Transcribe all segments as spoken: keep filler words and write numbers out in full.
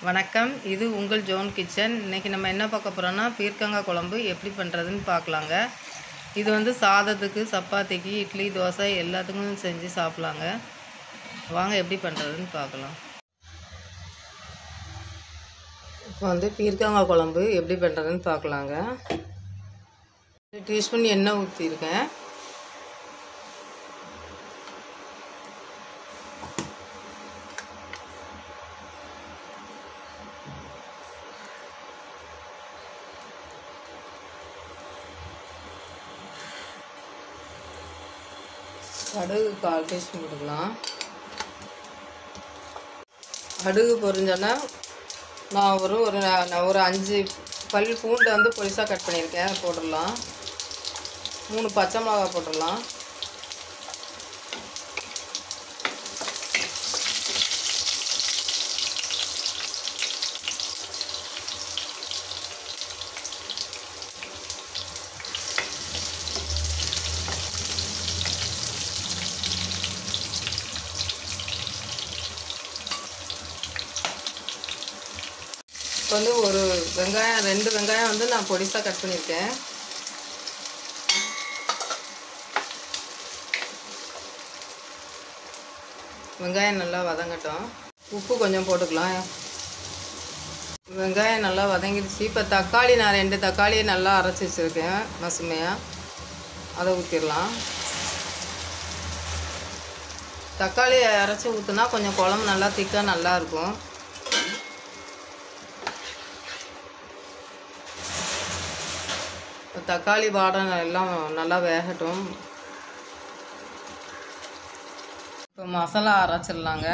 வணக்கம், இது உங்கள் ஜோன் கிச்சன். இன்றைக்கி நம்ம என்ன பார்க்க போகிறோன்னா பீர்க்கங்காய் குழம்பு எப்படி பண்ணுறதுன்னு பார்க்கலாங்க. இது வந்து சாதத்துக்கு, சப்பாத்திக்கு, இட்லி, தோசை எல்லாத்துக்கும் செஞ்சு சாப்பிட்லாங்க. வாங்க எப்படி பண்ணுறதுன்னு பார்க்கலாம். இப்போ வந்து பீர்க்கங்காய் குழம்பு எப்படி பண்ணுறதுன்னு பார்க்கலாங்க. ரெண்டு டீஸ்பூன் எண்ணெய் ஊற்றிருக்கேன். கடுகு கால் டீஸ்பூன் போட்டுக்கலாம். கடுகு பொரிஞ்சோன்னா நான் ஒரு ஒரு நான் ஒரு அஞ்சு பல் பூண்டை வந்து பொடிசாக கட் பண்ணியிருக்கேன், அதை போட்டுடலாம். மூணு பச்சை மிளகா போட்டுடலாம். இப்போ வந்து ஒரு வெங்காயம் ரெண்டு வெங்காயம் வந்து நான் பொடிசாக கட் பண்ணியிருக்கேன். வெங்காயம் நல்லா வதங்கட்டும். உப்பு கொஞ்சம் போட்டுக்கலாம். வெங்காயம் நல்லா வதங்கிடுச்சு. இப்போ தக்காளி நான் ரெண்டு தக்காளியை நல்லா அரைச்சி வச்சுருக்கேன் மசுமையாக, அதை ஊற்றிடலாம். தக்காளியை அரைச்சி ஊற்றுனா கொஞ்சம் குழம்பு நல்லா திக்காக நல்லாயிருக்கும். தக்காளி வாடம் எல்லாம் நல்லா வேகட்டும். இப்போ மசாலா அரைச்சிடலாங்க.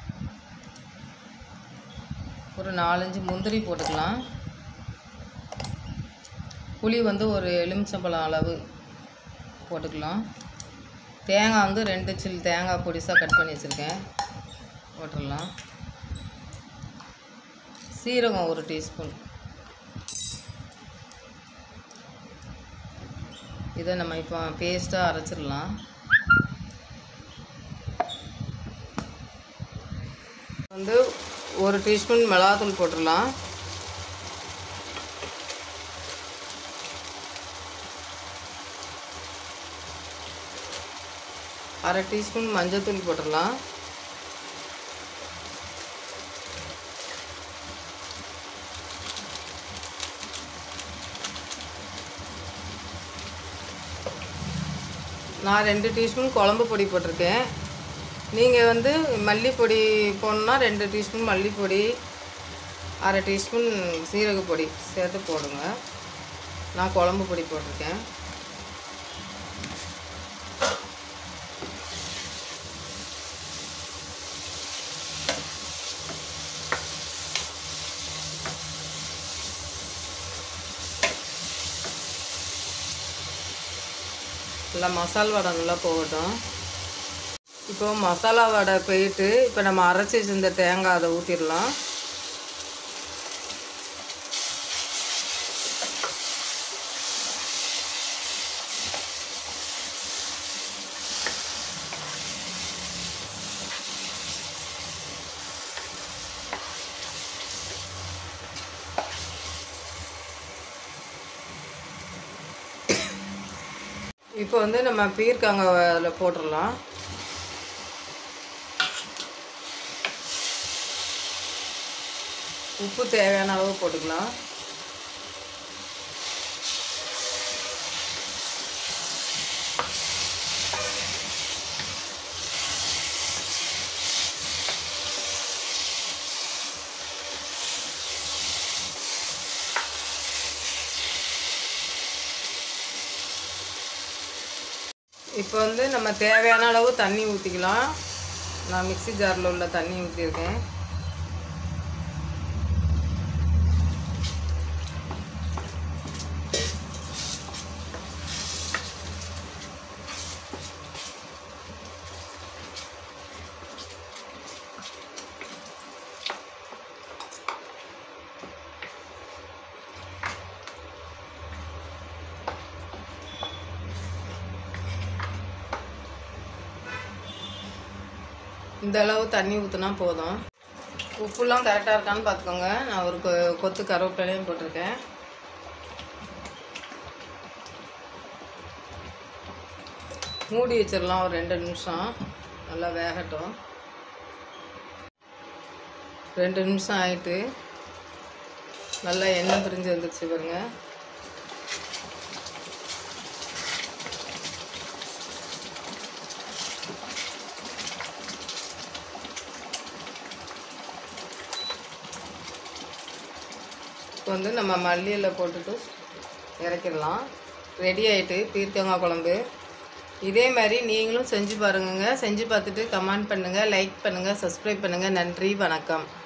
ஒரு நாலஞ்சு முந்திரி போட்டுக்கலாம். புளி வந்து ஒரு எலுமிச்சம்பழம் அளவு போட்டுக்கலாம். தேங்காய் வந்து ரெண்டு சில் தேங்காய் பொடிசாக கட் பண்ணி வச்சுருக்கேன், போட்டுடலாம். சீரகம் ஒரு டீஸ்பூன். இதை நம்ம இப்போ பேஸ்ட்டாக அரைச்சிடலாம். வந்து ஒரு டீஸ்பூன் மிளகாத்தூள் போட்டுடலாம். அரை டீஸ்பூன் மஞ்சள்தூள் போட்டுடலாம். நான் ரெண்டு டீஸ்பூன் குழம்பு பொடி போட்டிருக்கேன். நீங்கள் வந்து மல்லிப்பொடி போடணுன்னா ரெண்டு டீஸ்பூன் மல்லிப்பொடி, அரை டீஸ்பூன் சீரகப்பொடி சேர்த்து போடுங்க. நான் குழம்பு பொடி போட்டிருக்கேன். நல்லா மசாலா வடை நல்லா போகட்டும். இப்போ மசாலா வடை போயிட்டு இப்போ நம்ம அரைச்சி வச்சிருந்த தேங்காய் அதை ஊற்றிடலாம். இப்போ வந்து நம்ம பீர்க்கங்காய் அதில் போட்டுடலாம். உப்பு தேவையான அளவு போட்டுக்கலாம். இப்போ வந்து நம்ம தேவையான அளவு தண்ணி ஊற்றிக்கலாம். நான் மிக்ஸி ஜாரில் உள்ள தண்ணி ஊற்றிருக்கேன். இந்த அளவு தண்ணி ஊற்றினா போதும். உப்புலாம் கரெக்டாக இருக்கான்னு பார்த்துக்கோங்க. நான் ஒரு கொ கொத்து கருவேப்பிலையும் போட்டிருக்கேன். மூடி வச்சிடலாம் ஒரு ரெண்டு நிமிஷம், நல்லா வேகட்டும். ரெண்டு நிமிஷம் ஆயிட்டு நல்லா எண்ணெய் பிரிஞ்சு வந்துடுச்சு பாருங்க. இப்போ வந்து நம்ம மல்லி இலை போட்டுட்டு இறக்கிடலாம். ரெடி ஆகிட்டு பீர்க்கங்காய் குழம்பு. இதே மாதிரி நீங்களும் செஞ்சு பாருங்க. செஞ்சு பார்த்துட்டு கமெண்ட் பண்ணுங்கள், லைக் பண்ணுங்கள், சப்ஸ்கிரைப் பண்ணுங்கள். நன்றி, வணக்கம்.